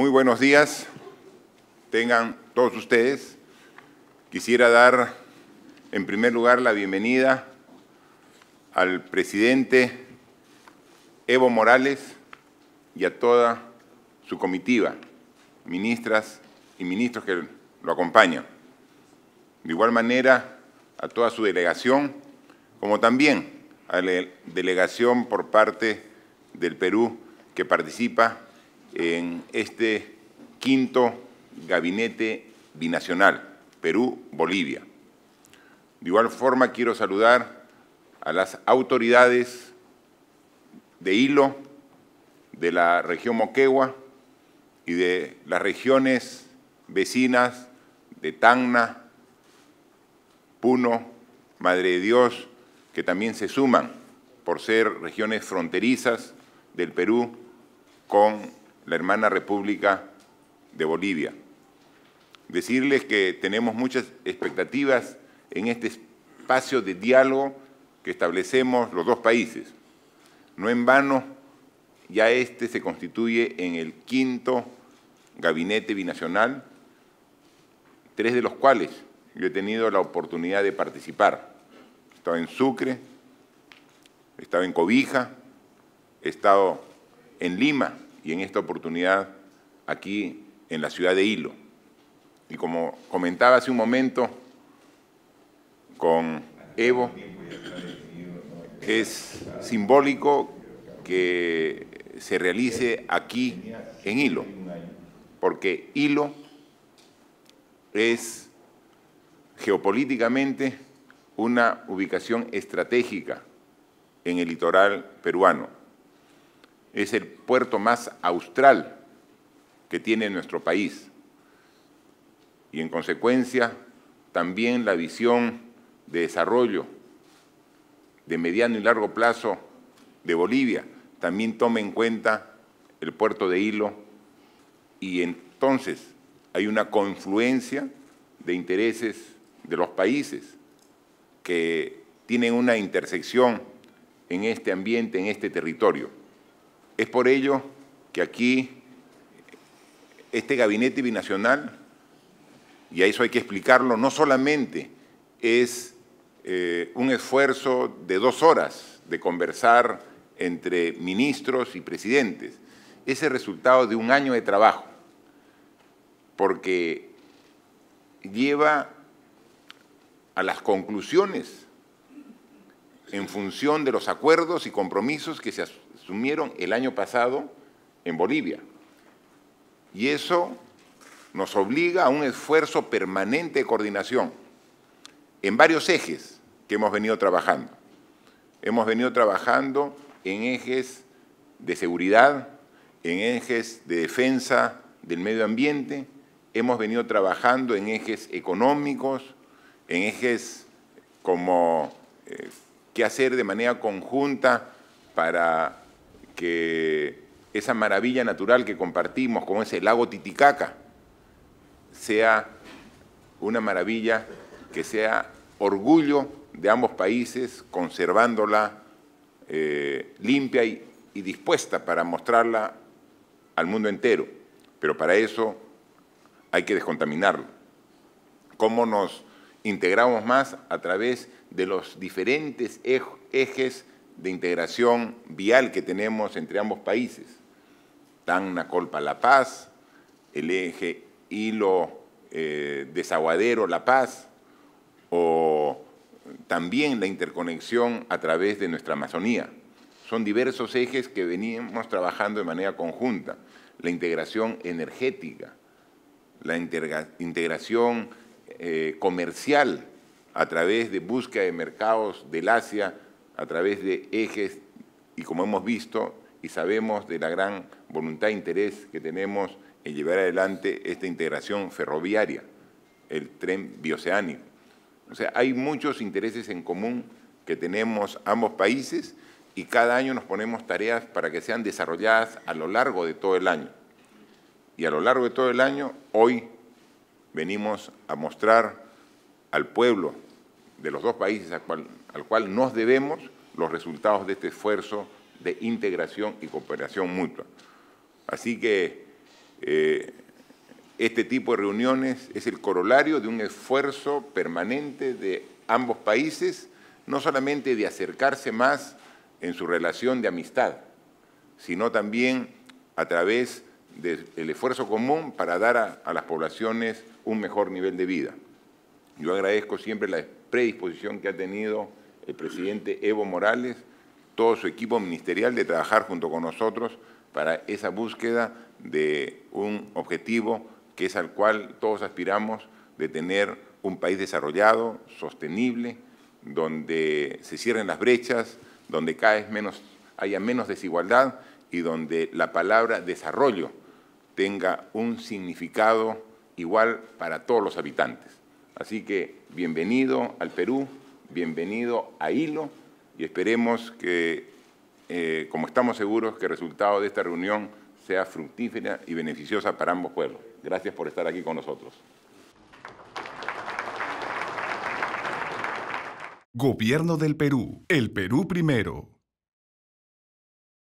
Muy buenos días, tengan todos ustedes. Quisiera dar, en primer lugar, la bienvenida al presidente Evo Morales y a toda su comitiva, ministras y ministros que lo acompañan. De igual manera, a toda su delegación, como también a la delegación por parte del Perú que participa en este quinto gabinete binacional, Perú-Bolivia. De igual forma, quiero saludar a las autoridades de Hilo, de la región Moquegua y de las regiones vecinas de Tacna, Puno, Madre de Dios, que también se suman por ser regiones fronterizas del Perú con la hermana República de Bolivia. Decirles que tenemos muchas expectativas en este espacio de diálogo que establecemos los dos países. No en vano, ya este se constituye en el quinto gabinete binacional, 3 de los cuales yo he tenido la oportunidad de participar. He estado en Sucre, he estado en Cobija, he estado en Lima y en esta oportunidad aquí en la ciudad de Hilo. Y como comentaba hace un momento con Evo, es simbólico que se realice aquí en Hilo, porque Hilo es geopolíticamente una ubicación estratégica en el litoral peruano. Es el puerto más austral que tiene nuestro país y, en consecuencia, también la visión de desarrollo de mediano y largo plazo de Bolivia también toma en cuenta el puerto de Hilo, y entonces hay una confluencia de intereses de los países que tienen una intersección en este ambiente, en este territorio. Es por ello que aquí este gabinete binacional, y a eso hay que explicarlo, no solamente es un esfuerzo de 2 horas de conversar entre ministros y presidentes, es el resultado de un año de trabajo, porque lleva a las conclusiones en función de los acuerdos y compromisos que se asumieron el año pasado en Bolivia. Y eso nos obliga a un esfuerzo permanente de coordinación en varios ejes que hemos venido trabajando. Hemos venido trabajando en ejes de seguridad, en ejes de defensa del medio ambiente, hemos venido trabajando en ejes económicos, en ejes como qué hacer de manera conjunta para que esa maravilla natural que compartimos, como es el lago Titicaca, sea una maravilla que sea orgullo de ambos países, conservándola limpia y dispuesta para mostrarla al mundo entero. Pero para eso hay que descontaminarlo. ¿Cómo nos integramos más? A través de los diferentes ejes de integración vial que tenemos entre ambos países. Tacna, Colpa, La Paz, el eje Hilo, Desaguadero, La Paz, o también la interconexión a través de nuestra Amazonía. Son diversos ejes que venimos trabajando de manera conjunta. La integración energética, la integración comercial a través de búsqueda de mercados del Asia, a través de ejes, y como hemos visto y sabemos de la gran voluntad e interés que tenemos en llevar adelante esta integración ferroviaria, el tren bioceánico. O sea, hay muchos intereses en común que tenemos ambos países y cada año nos ponemos tareas para que sean desarrolladas a lo largo de todo el año. Y a lo largo de todo el año, hoy venimos a mostrar al pueblo de los dos países al cual nos debemos los resultados de este esfuerzo de integración y cooperación mutua. Así que Este tipo de reuniones es el corolario de un esfuerzo permanente de ambos países, no solamente de acercarse más en su relación de amistad, sino también a través del esfuerzo común para dar a las poblaciones un mejor nivel de vida. Yo agradezco siempre la predisposición que ha tenido el presidente Evo Morales, todo su equipo ministerial, de trabajar junto con nosotros para esa búsqueda de un objetivo que es al cual todos aspiramos, de tener un país desarrollado, sostenible, donde se cierren las brechas, donde haya menos desigualdad y donde la palabra desarrollo tenga un significado igual para todos los habitantes. Así que bienvenido al Perú, bienvenido a Hilo, y esperemos que, como estamos seguros, que el resultado de esta reunión sea fructífera y beneficiosa para ambos pueblos. Gracias por estar aquí con nosotros. Gobierno del Perú. El Perú primero.